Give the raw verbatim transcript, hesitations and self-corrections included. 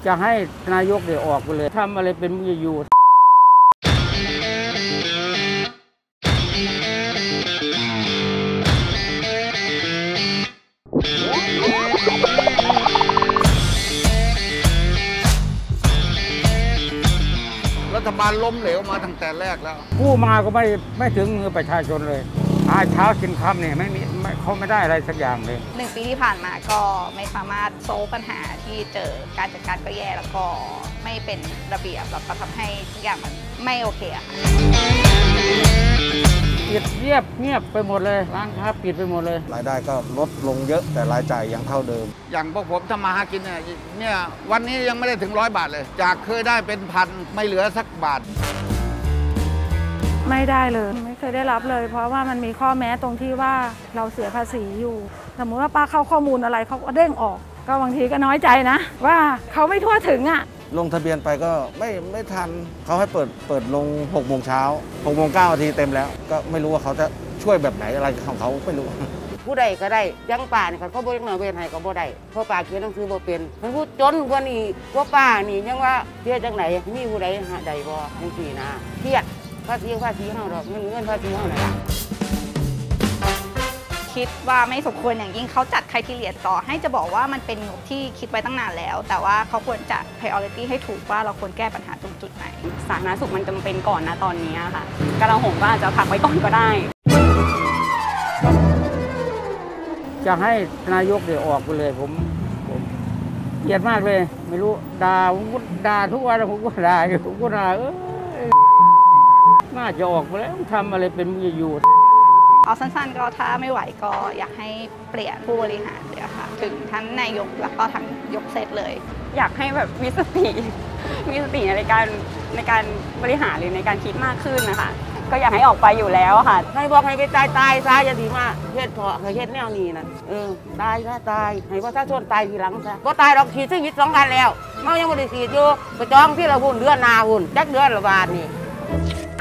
จะให้นายกเดี๋ยวออกไปเลยทำอะไรเป็นมืออยู่รัฐบาลล้มเหลวมาตั้งแต่แรกแล้วกู้มาก็ไม่ไม่ถึงมือประชาชนเลยหาเช้ากินค่ำเนี่ยไม่มีเขาไม่ได้อะไรสักอย่างเลยหนึ่งปีที่ผ่านมาก็ไม่สามารถโซลปัญหาที่เจอการจัดการก็แย่แล้วก็ไม่เป็นระเบียบแล้วก็ทำให้ทุกอย่างมันไม่โอเคอะค่ะปิดเงียบเงียบไปหมดเลยร้านค้าปิดไปหมดเลยรายได้ก็ลดลงเยอะแต่รายจ่ายยังเท่าเดิมอย่างพวกผมทำมาหากินเนี่ยเนี่ยวันนี้ยังไม่ได้ถึงร้อยบาทเลยจากเคยได้เป็นพันไม่เหลือสักบาทไม่ได้เลยไม่เคยได้รับเลยเพราะว่ามันมีข้อแม้ตรงที่ว่าเราเสียภาษีอยู่สมมุติว่าป้าเข้าข้อมูลอะไรเขาก็เด้งออกก็บางทีก็น้อยใจนะว่าเขาไม่ทั่วถึงอ่ะลงทะเบียนไปก็ไม่ไม่ทันเขาให้เปิดเปิดลงหกโมงเช้าหกโมงเก้านาทีเต็มแล้วก็ไม่รู้ว่าเขาจะช่วยแบบไหนอะไรของเขาไม่รู้ผู้ใดก็ได้ยังป่านี่เขาบ่ยังหน่อยเวรให้ก็บ่ได้เพราะป่าเขียนหนังสือบ่เป็นมันผู้จนกว่านี้กว่าป่านี่ยังว่าเฮ็ดจังไดมีผู้ใดหาใดบ่จังซี่นะเครียดภาษีภาษีเฮาดอกเงินเงินภาษีเฮานั่นล่ะคิดว่าไม่สมควรอย่างยิ่งเขาจัดไครทีเรียต่อให้จะบอกว่ามันเป็นงบที่คิดไว้ตั้งนานแล้วแต่ว่าเขาควรจะ priority ให้ถูกว่าเราควรแก้ปัญหาตรงจุดไหนสาธารณสุขมันจำเป็นก่อนนะตอนนี้ค่ะกระหงก็อาจจะพักไว้ก่อนก็ได้จะให้นายกเดี๋ยวออกไปเลยผมผมเกลียดมากเลยไม่รู้ด่าผมก็ด่าทุกวันผมก็ด่าผมก็ด่าเออน่าจะออกไปแล้วทำอะไรเป็นมืออยู่เอาสั้นๆก็ถ้าไม่ไหวก็อยากให้เปลี่ยนผู้บริหารเลยค่ะถึงทั้งนายกแล้วก็ทั้งยกเซตเลยอยากให้แบบมีสติมีสติในการในการบริหารหรือในการคิดมากขึ้นนะคะก็อยากให้ออกไปอยู่แล้วค่ะให้บอกให้ไปตายตายซะอย่าสิมาเฮ็ดเถาะให้เฮ็ดแนวนี้นั่นเออตายซะตายให้ประชาชนตายทีหลังซะบ่ตายดอกฉีดชีวิตสองกันแล้วเฮายังบ่ได้ฉีดอยู่ไปจองที่ละหุ่นเดือนหน้าหุ่นจักเดือนละบาทนี่